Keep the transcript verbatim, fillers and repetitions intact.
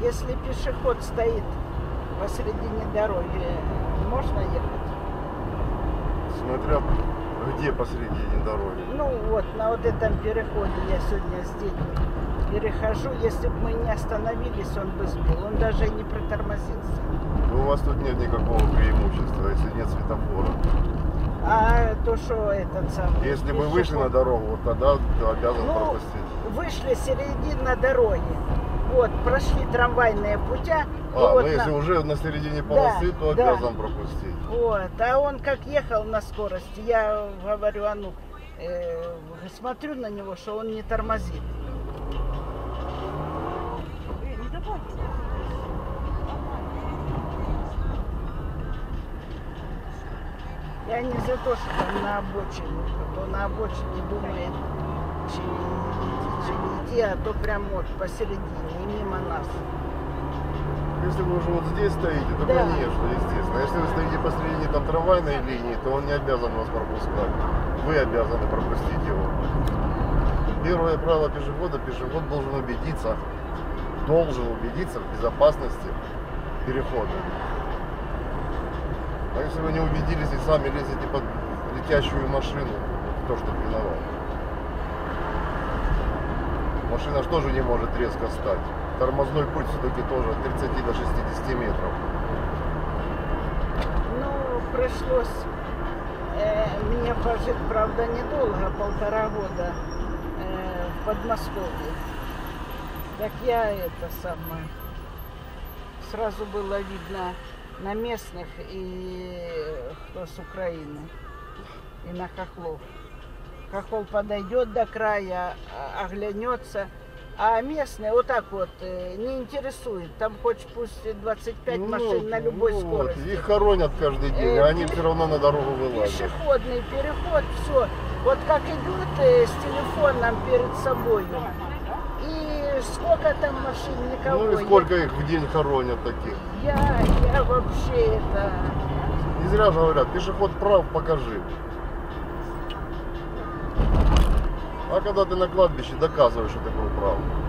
если пешеход стоит посредине дороги, можно ехать? Смотря где посредине дороги. Ну вот, на вот этом переходе я сегодня с детьми перехожу. Если бы мы не остановились, он бы сбил. Он даже и не притормозился. Но у вас тут нет никакого преимущества, если нет светофора. А то, что этот самый... Если мы пешеход- вышли на дорогу, вот тогда ты обязан Ну, пропустить. вышли середина дороги. Вот, прошли трамвайные путя. А, вот ну если на- уже на середине полосы, Да, то да. обязан пропустить. Вот, а он как ехал на скорости, я говорю, а ну, э, смотрю на него, что он не тормозит. Я не за то, что там на обочине, а то на обочине думает, чи идти, чи не идти, а то прям вот посередине, и мимо нас. Если вы уже вот здесь стоите, то Да. конечно, естественно. Если вы стоите посредине там трамвайной линии, то он не обязан вас пропускать. Вы обязаны пропустить его. Первое правило пешехода: пешеход должен убедиться, должен убедиться в безопасности перехода. А если вы не убедились и сами лезете под летящую машину, то что виноват. Машина же тоже не может резко встать. Тормозной путь все-таки тоже от тридцати до шестидесяти метров. Ну, пришлось э, мне пожить, правда, недолго, полтора года э, в Подмосковье. Так я это самое, сразу было видно на местных и кто с Украины, и на хохлов. Хохол подойдет до края, а- оглянется. А местные вот так вот э, не интересует. Там хоть пусть двадцать пять машин на любой ну вот, скорости. их хоронят каждый день, Э, а они пере- все равно на дорогу вылазят. Пешеходный переход, все. Вот как идут э, с телефоном перед собой. И сколько там машин, никого. Ну и сколько их в день хоронят таких. Я, я вообще это... Не зря же говорят, пешеход прав, покажи. А когда ты на кладбище доказываешь, что ты был прав.